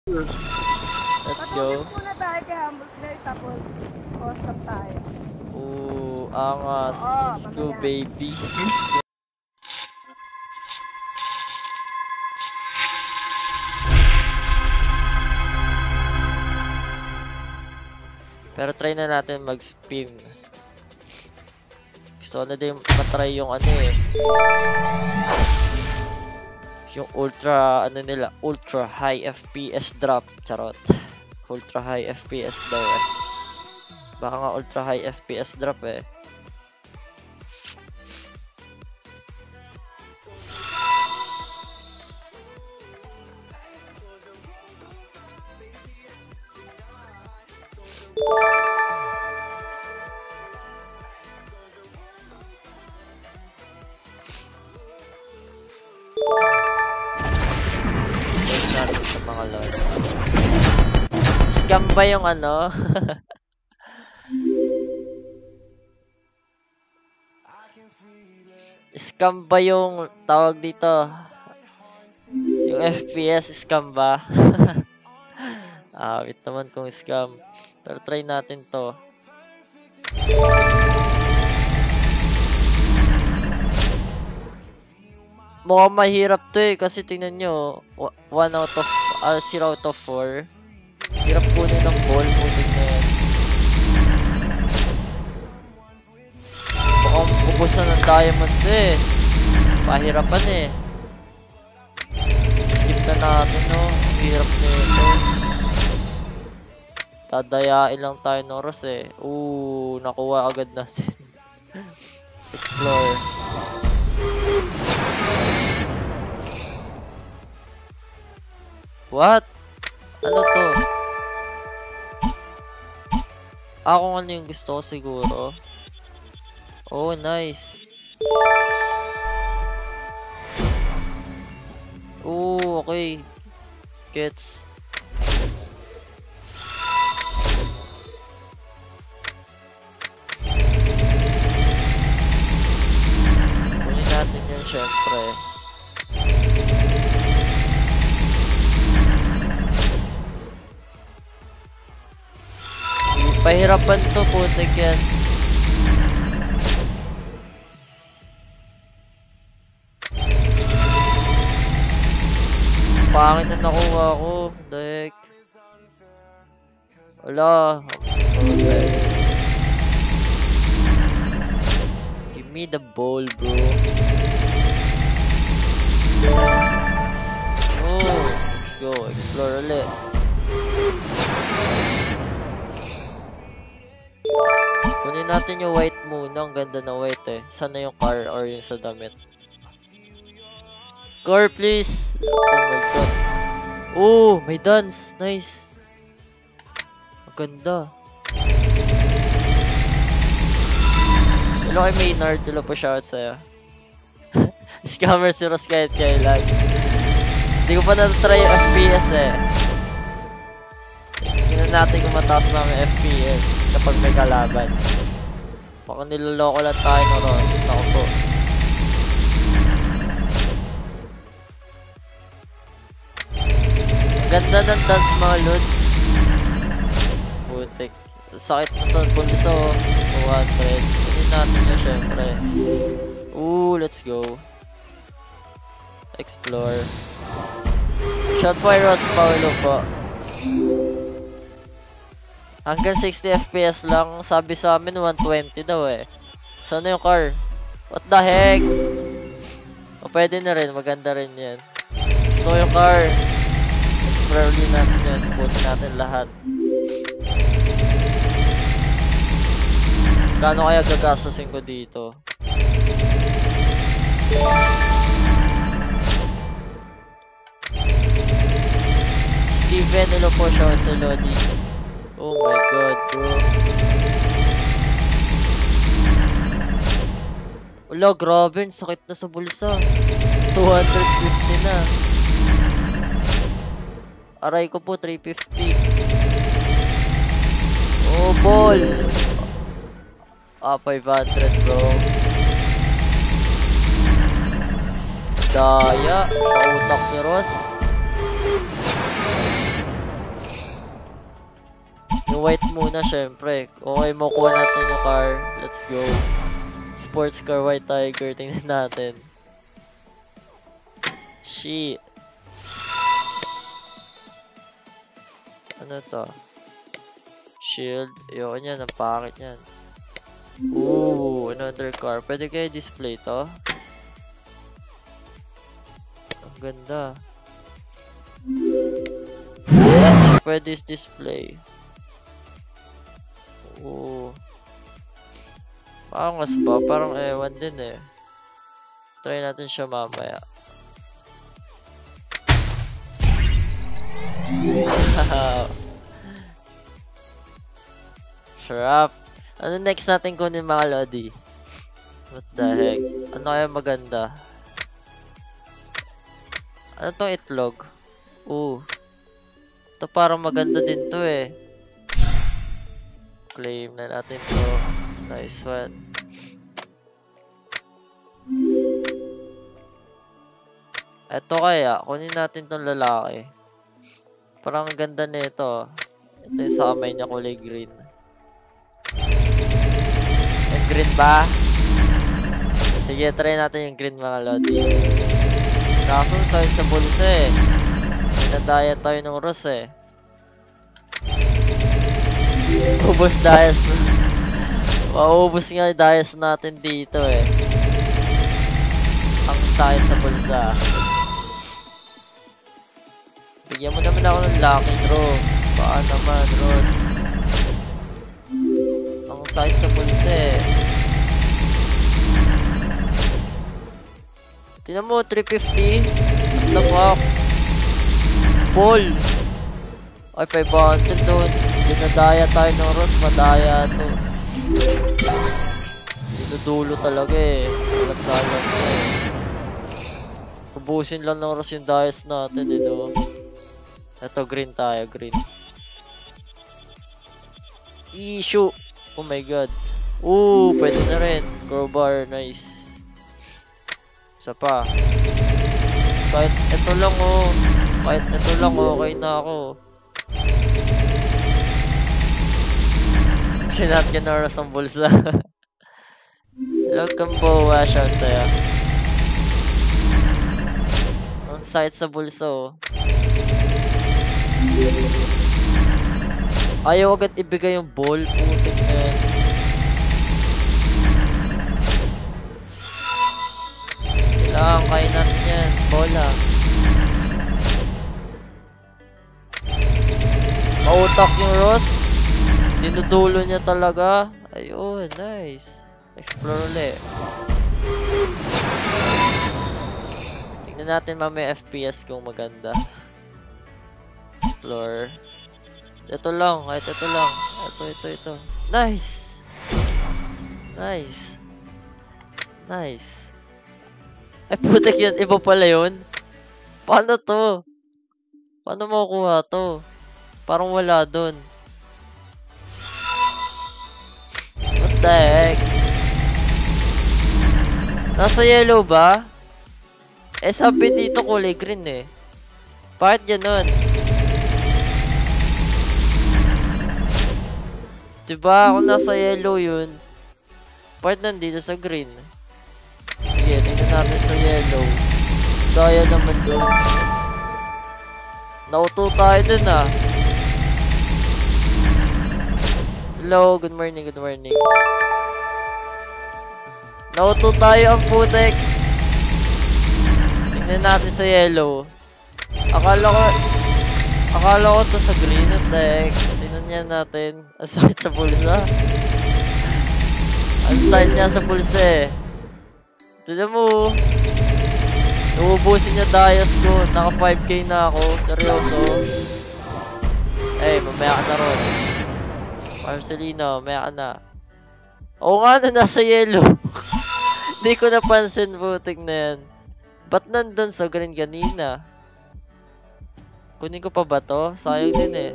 Let's go. Patulog muna tayo kay Humble Snake, tapos stop tayo. Ooh, angas. Let's go, baby. Pero try na natin mag-spin. Gusto ko na din matry yung ano eh. Yung ultra, ano nila, ultra high FPS drop. Charot. Ultra high FPS daw eh. Baka nga ultra high FPS drop eh. Natin sa mga lord. Scam ba yung ano? Scam ba yung tawag dito? Yung FPS scam ba? Wait naman kung scam. Pero try natin to. Mukhang mahirap to eh, kasi tingnan nyo, 0 out of 4. Hirap kunin ng ball, putik na yan. Mukhang ubusan ng diamond to eh. Pahirapan eh. Skip na natin no, hirap na ito. Dadayain lang tayo ng oras eh. Nakuha agad natin. Explore. What? Ano to? Kung ano yung gusto ko siguro. Oh, nice. Okay. Gets. Kunin natin yan syempre. Pahirapan to, putik yan. Pangit na nakuha ko. The heck. Wala. Okay. Give me the ball, bro. Let's go. Explore ulit. Kunin natin yung white muna. Ang ganda na white eh. Sana yung car or yung sa damit. Car please. Oh my god. May dance. Nice. Ang ganda. Hello kay Maynard. Hello po, shout sa'yo. Scammer si Ross kahit kailan. Hindi ko pa natatry yung FPS eh. Tingnan natin kung mataas na ang FPS kapag may kalaban. Baka niloloko lang tayo ng Ross. Naku po. Ganda ng dance mga lods. Putik. Sakit na sa puliso. 200. Kunin natin yun syempre. Let's go. Explore. Shot by Ross Paulo po. Hanggang 60 FPS lang. Sabi sa amin 120 daw eh. Sana yung car? What the heck? Pwede na rin. Maganda rin yan. Gusto yung car. Explore ulit natin yan. Putin natin lahat. Kano kaya gagastusin ko dito? Steven, hello po, shout sa Lodi. Oh my god, bro. Wala, grabe, sakit na sa bulsa. 250 na. Aray ko po, 350. Ball. 500, bro. Daya, pautak si Ross. Yung white muna, syempre. Okay, makuha natin yung car. Let's go. Sports car, white tiger. Tingnan natin. Shit. Ano to? Shield. Ayoko niyan. Ang pangit yan. Ooh, another car. Pwede kayo display to? Ang ganda. Pwede is display. Ooh. Parang mas ba? Parang ewan din eh. Try natin siya mamaya. Sarap. Ano next natin kunin mga lodi? What the heck? Ano kaya maganda? Ano tong itlog? Ooh. Ito parang maganda din to eh. Claim na natin to. Nice one. Ito kaya, kunin natin tong lalaki. Parang ganda nito. Ito yung sa kamay niya kulay green. Yung green ba? Sige, try natin yung green mga lodi. Kaso sahit sa bulsa eh. Pinadaya tayo ng Ross eh. Ubus dayas. Maubos nga yung dayas natin dito eh. Ang sakit sa bulsa. Bigyan mo naman ako ng lucky draw. Baka naman, Ross. Ang sakit sa bulsa eh. Tingnan mo, 350. What the fuck? Ball. Ay, 500 doon. Dinadaya tayo ng Ross. Madaya to. Dinudulo talaga eh. Dalag-dalag eh. Ubusin lang ng Ross yung dayas natin eh, no? Ito, green tayo, green. Issue! Oh my god. Ooh, pwede na rin. Crowbar, nice. Isa pa. Kahit ito lang oh. Kahit ito lang okay na ako. Sinat ka na oras ang bulsa. Hello, Kamboa. Siya sa'yo. Ang sakit sa bulsa oh. Ayaw agad ibigay yung ball. Putik na yan. Kailangan kain natin yan. Bola. Mautak yung Ross. Dinudulo niya talaga. Ayun, nice. Explore ulit. Tingnan natin mamaya FPS kung maganda. Explore. Ito lang, kahit ito lang. Ito. Nice! Nice. Nice. Ay, putik yun. Iba pala yun. Paano to? Paano makukuha to? Parang wala dun. What the heck? Nasa yellow ba? Eh, sabi dito kulay green eh. Bakit ganun? Diba kung nasa yellow yun, part nandito sa green. Sige, tingnan natin sa yellow. Daya naman doon. Nauto tayo dun ah. Hello, good morning, good morning. Nauto tayo ang putek. Tingnan natin sa yellow. Akala ko to sa green at heck. Tingnan niya natin. Ang sakit sa bulsa. Ang sakit niya sa bulsa eh. Tignan mo. Nauubusin niya dayas ko. Naka 5k na ako. Seryoso. Eh, mamaya ka na ron. Marcelino, mamaya ka na. Oo nga na, nasa yellow. Hindi ko napansin, putik na yan. Ba't nandun sa green kanina? Kunin ko pa ba to? Sayang din eh.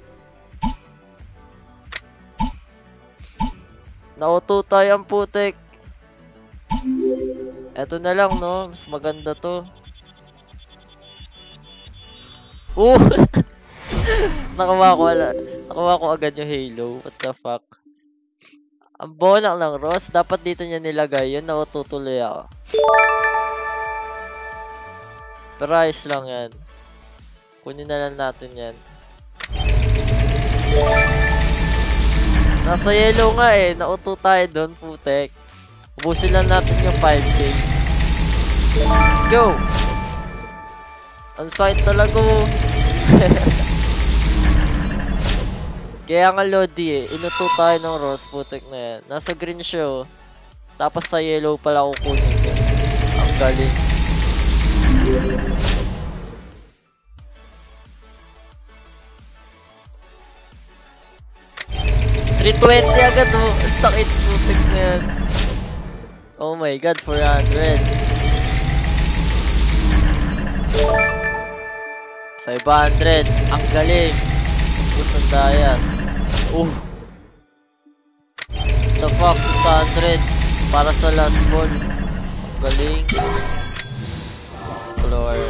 Nauto tayo ang putik. Eto na lang no. Mas maganda to. Nakawakwala. Nakuha ko agad yung Halo. What the fuck? Ang bonak ng Ross. Dapat dito niya nilagay yun. Naututuloy ako. Pero ayos lang yan. Kunin na lang natin yan. Nasa yellow nga eh. Nauto tayo doon, putek. Ubusin lang natin yung 5k. Let's go! On site talaga. Kaya nga Lodi eh. Inuto tayo ng Ross, putek na yan. Nasa green siya oh. Tapos sa yellow pala kukunin yun. Ang galing. $320 agad oh. Sakit putik na yan. Oh my god, 400. 500. Ang galing. Pusang dayas. The fuck, 600. Para sa last ball. Ang galing. Explore.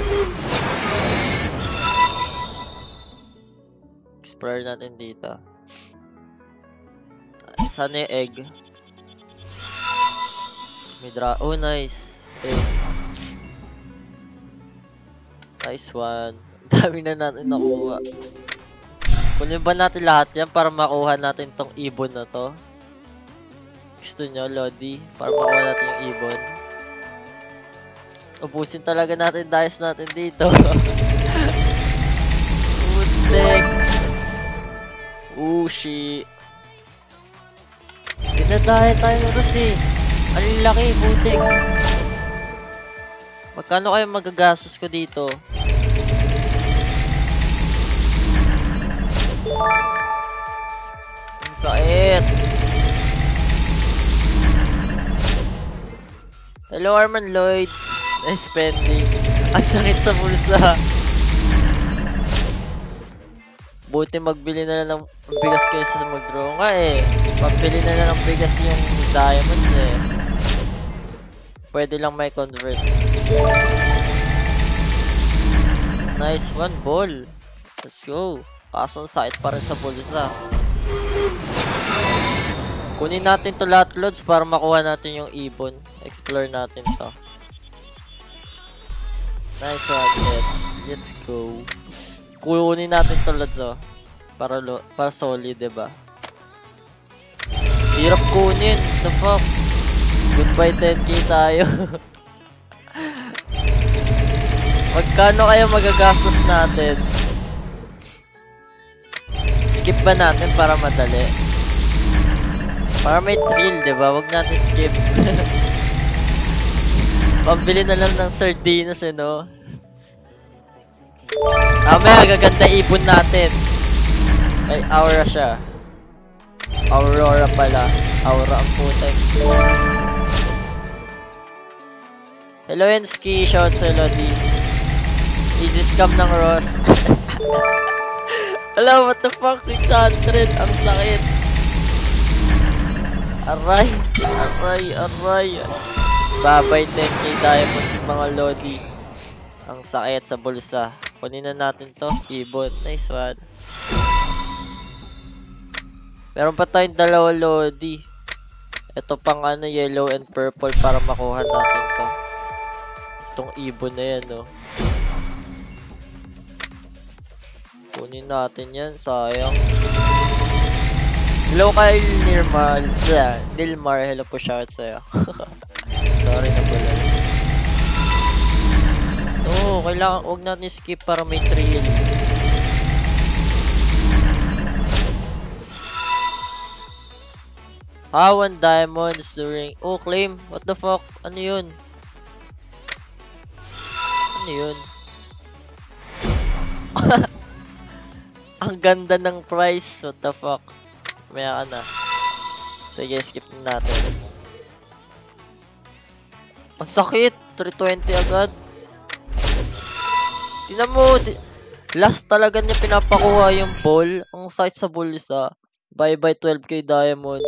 Explore natin dito. Sana yung egg. May oh, nice. Egg. Nice one. Dami na natin nakuha. Kunin ba natin lahat yan para makuha natin tong ibon na to? Gusto nyo, Lodi? Para makuha natin yung ibon. Ubusin talaga natin dice natin dito. Putek. Shit. Dinadaya tayo na kasi. Ang laki, putik. Magkano kayo magagastos ko dito? Ang sakit. Hello, Arman Lloyd. Nice spending. Ang sakit sa bulsa. Buti magbili na lang ng bigas kaysa mag-draw nga eh. Pabili na lang ng bigas yung diamonds eh. Pwede lang may convert. Nice one, ball. Let's go. Kaso ang sakit pa rin sa bulsa. Kunin natin to lahat, Lods, para makuha natin yung ibon. Explore natin to. Nice one, Ed. Let's go. Kunin natin to, Lods, oh. Para solid, diba? Hirap kunin. The fuck? Goodbye 10k tayo. Magkano kaya magagastos natin? Skip ba natin para madali? Para may thrill, diba? Wag natin skip. Pambili na lang ng sardinas, eh, no? Mamaya, gaganda ibon natin. Ay, aura siya. Aurora pala. Aura ang putek. Hello, Enski. Shout sa Lodi. Easy scam ng Ross. Hello, what the fuck? 600. Ang sakit. Aray. Aray. Aray. Babay 10k diamonds mga Lodi. Ang sakit sa bulsa. Kunin na natin to. Ibon. Nice one. Meron pa tayong dalawa Lodi. Ito pang ano, yellow and purple para makuha natin to. Itong ibon na yan, no. Kunin natin yan. Sayang. Hello kay Nilmar. Hello po, shout sa'yo. Sorry na pala. Oo, kailangan, huwag natin skip para may thrill. How 1 diamonds during... Oh, claim. What the fuck? Ano yun? Ano yun? Ang ganda ng price. What the fuck? Maya ka na. Sige, skip natin. Ang sakit. 320 agad. Tingnan mo. Last talaga niya pinapakuha yung ball. Ang size sa bulsa. Bye-bye 12k diamonds.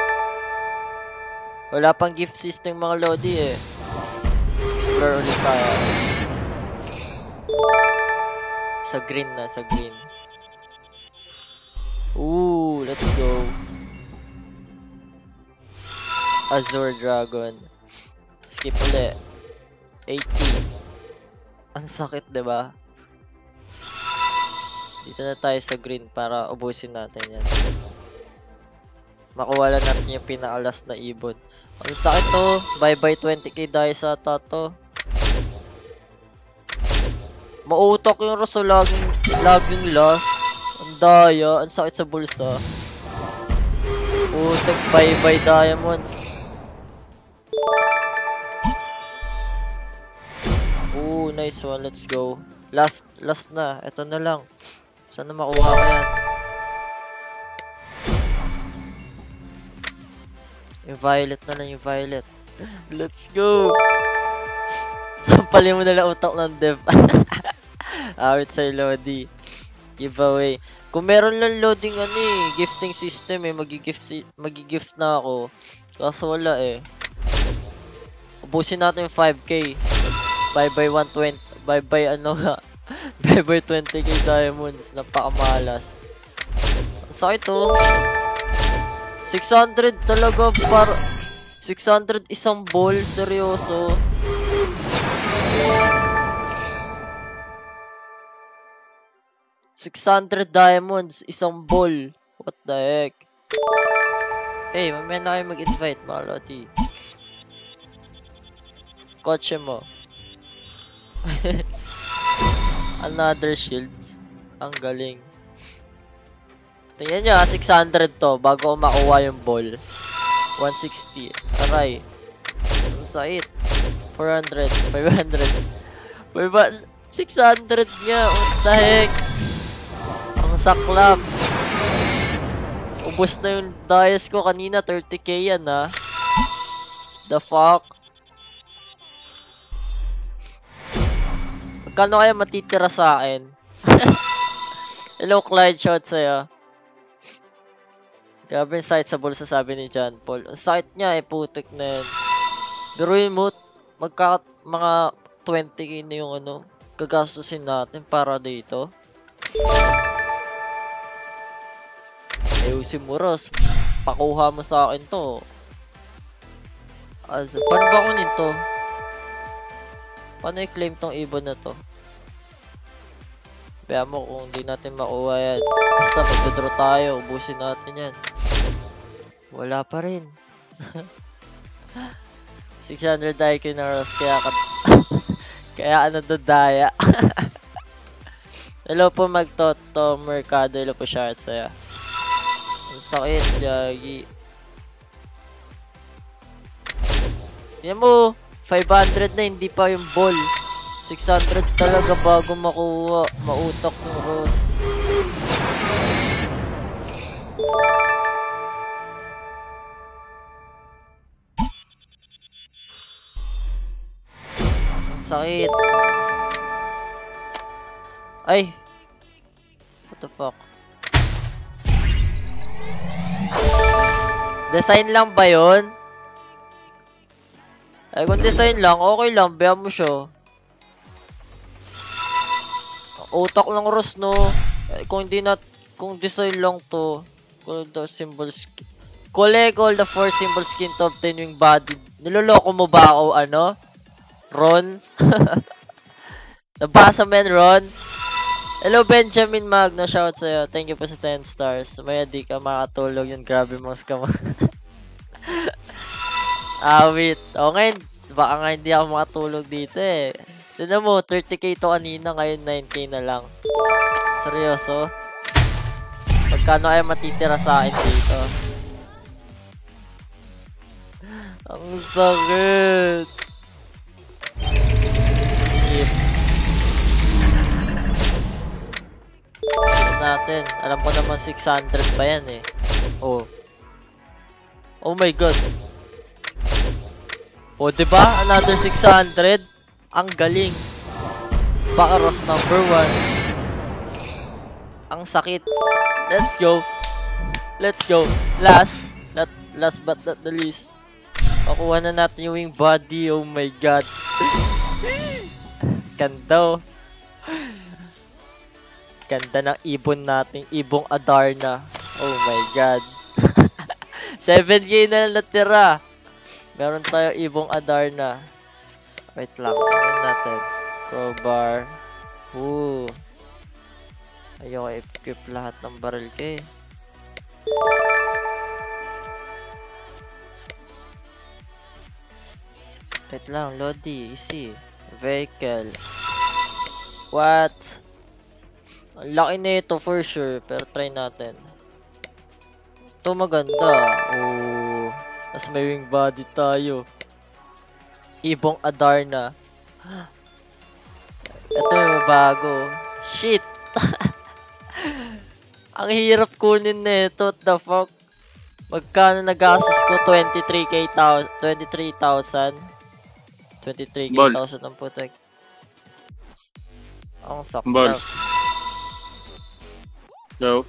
Wala pang gift system mga Lodi eh. Explore ulit tayo. Sa green na, sa green. Let's go. Azure Dragon. Skip ulit. 80. Ang sakit, diba? Dito na tayo sa green para ubusin natin yan. Makuha lang natin yung pinakalas na ibon. Ang sakit to. Bye-bye 20k dahil sa tato. Mautok yung Rosso laging last. Ang daya. Ang sakit sa bulsa. Utek bye-bye diamonds. Nice one. Let's go. Last na. Ito na lang. Sana makuha ko yan. Yung violet na lang, yung violet. Let's go! Sampalin mo na lang utak ng dev. Awit sa Lodi. Giveaway. Kung meron lang loading gifting system magigift na ako. Kaso wala Ubusin natin yung 5k. Bye-bye 120. Bye-bye Bye-bye 20k diamonds. Napakamalas. Ang sakit to. 600 talaga para 600 isang ball, seryoso. $600 diamonds isang ball. What the heck? Hey, mamaya na kayo mag-invite, mga loti. Kotse mo. Another shield. Ang galing. Tingnan nyo 600 to bago ko makuha yung ball. 160. Aray. Ang sakit. 400. 500. 600 nga. What the heck? Ang saklap. Ubus na yung dice ko kanina. 30k yan The fuck? Magkano kaya matitira sa akin? Hello Clyde, shout sa'yo. Grabe yung sight sa bulsa, sabi ni John Paul. Ang sight niya putik na yan. Biruin mo, mga 20k na yung gagastusin natin para dito. Ayusin mo Ross, pakuha mo sa akin to. Paano ba kunin to? Paano i-claim tong ibon na to? Kaya mo kung di natin makuha yan. Basta magdodraw tayo, ubusin natin yan. Wala pa rin. 600 IQ na Ross, kaya dadaya. Hello po Magtoto Mercado, hello po shout sa'yo. Ang sakit, Yagi. Tingnan mo, 500 na, hindi pa yung ball. 600 talaga bago makuha. Mautak ng Ross. Ang sakit. Ay! What the fuck? Design lang ba yun? Ay, kung design lang, okay lang. Bayan mo siya. Utak lang Ross, no? Kung design lang to, the symbol skin. Collect all the 4 symbol skin to obtain yung body. Niloloko mo ba ako, Ron? Nabasa mo yan, Ron? Hello, Benjamin Magno. Shout sa'yo. Thank you po sa 10 stars. Maya di ka makatulog yun. Grabe mong scam. Wait. Okay. Baka nga hindi ako makatulog dito Tignan mo, 30k to kanina. Ngayon 9k na lang. Seryoso? Magkano kaya matitira sa akin dito? Ang sakit. Skip. Natin. Alam ko naman 600 pa yan Oh my god. Diba? Another 600. Ang galing. Baka Ross number 1. Ang sakit. Let's go. Let's go. Last but not the least. Makuha na natin yung wing body. Oh my god. Ganda Ganda ng ibon natin. Ibong Adarna. Oh my god. 7k na lang natira. Meron tayo ibong Adarna. Wait lang. Ano natin? Crowbar. Ooh. Ayoko i-equip lahat ng barrel ko eh. Wait lang. Lodi. Easy. Vehicle. What? Ang laki na ito for sure. Pero try natin. Ito maganda. Oh. Mas may wing body tayo. Ibong Adarna. Ito yung bago. Shit! Ang hirap kunin nito. What the fuck? Magkano nagastos ko? 23,000. 23,000 ang putek. Ang sakit. Balls. Yo.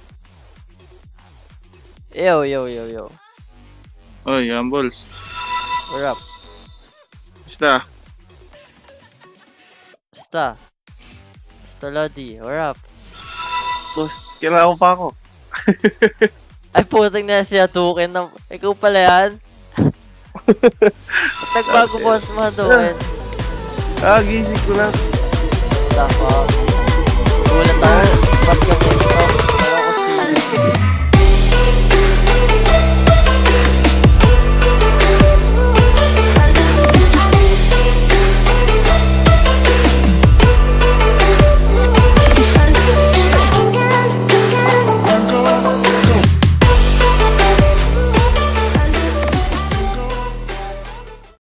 Yo. Oy, yan balls. What up? Basta. Basta Lodi. What up? Boss, kailangan ko pa ako. Ay, putang na siya tukin na. Ikaw pala yan? Ba't nagbago boss mo doon? Gising ko lang. What the fuck? Gulat ako. Ba't yung gusto? Pero ako si...